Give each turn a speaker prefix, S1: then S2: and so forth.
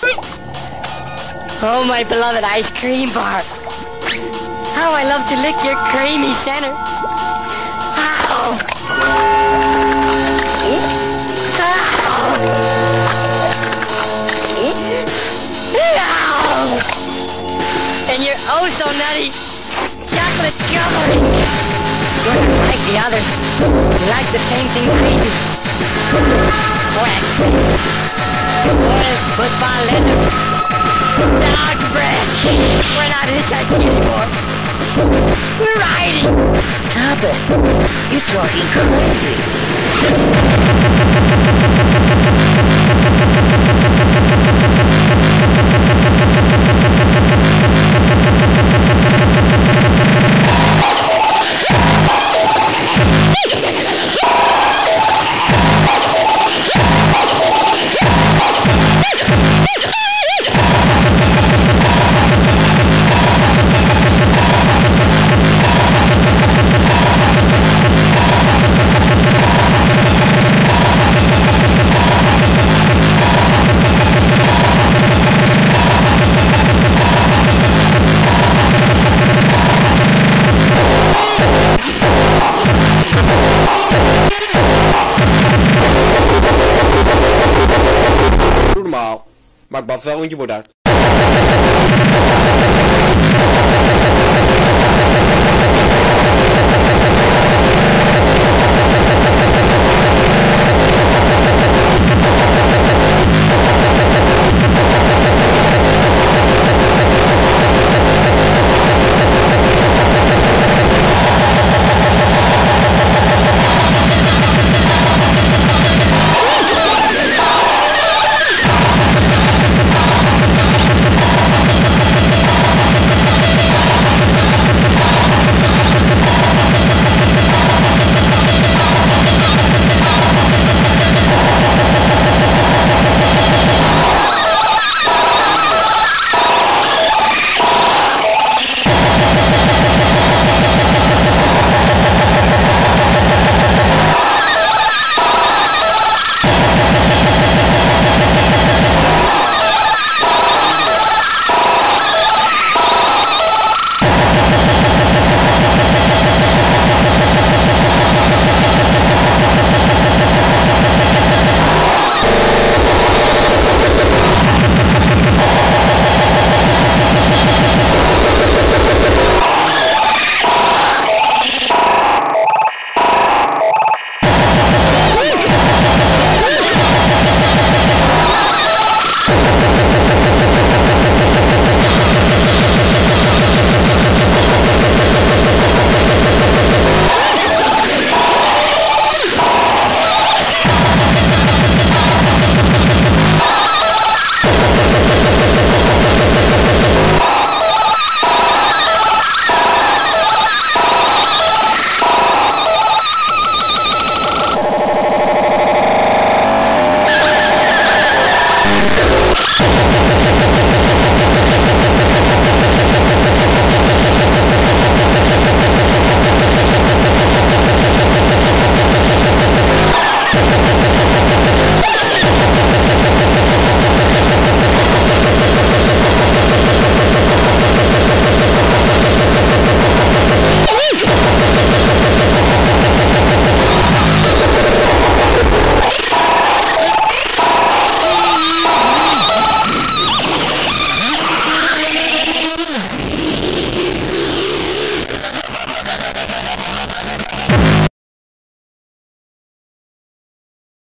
S1: Oh, my beloved ice cream bar. How I love to lick your creamy center. Ow! Ow! And you're oh so nutty. Chocolate covering. You're not like the others. You like the same thing I do. Wet. Football leather. Dog bread. We're not hitchhiking anymore. We're riding.
S2: Stop it. You're talking crazy.
S3: Maar ik bad wel, want je wordt uit.